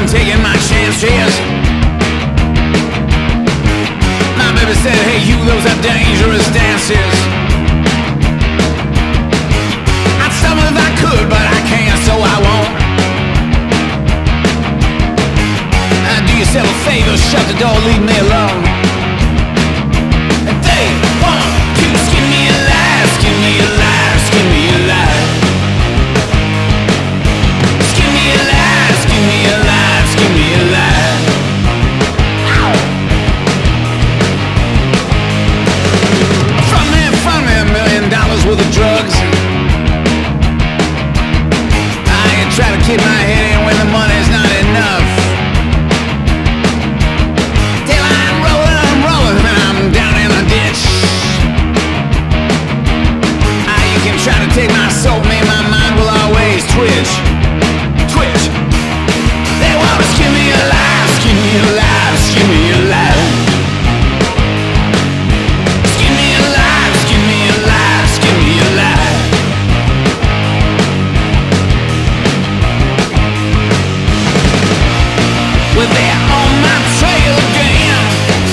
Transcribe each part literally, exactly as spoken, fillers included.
been taking my chances. My baby said, hey Hugh, those are dangerous dances. I'd stop if I could, but I can't, so I won't. uh, Do yourself a favor, shut the door, leave me alone. And they want to skin me alive, skin me alive, skin me alive. Skin me alive, skin me alive, skin me alive. Ow. From me, from me, a million dollars worth of drugs. I can try to keep my head in when the money's not enough. Till I'm rolling, I'm rolling, and I'm down in a ditch. Ah, you can try to take my soul, me, my mind will always twitch. Twitch. They want to skin me alive, skin me alive, skin me alive. Skin me alive, skin me alive, skin me alive. Well, they're on my trail again.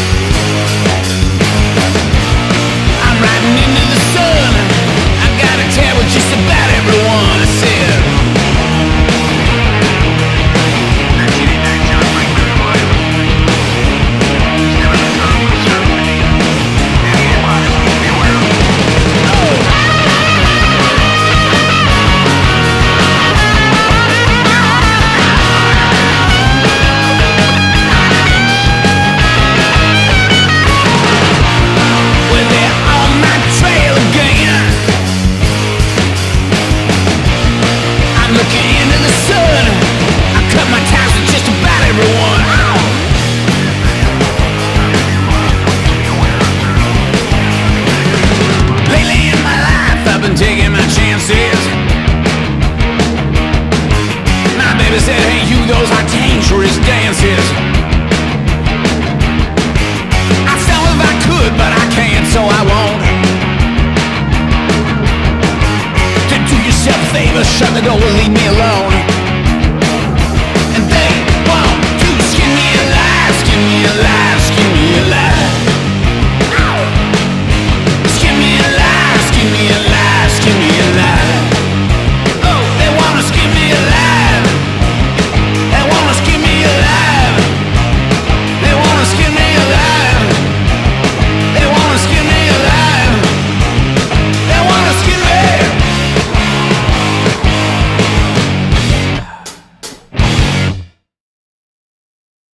I'm riding into the sun. I got a tab with just about everyone. I said well, they're on my trail again. I'm looking into the sun. I cut my ties with just about everyone. Ow. Lately in my life, I've been taking my chances. My baby said, hey you, those are dangerous dances. I'd stop if I could, but I can't, so I won't. To do yourself a favor, shut the door and leave me alone.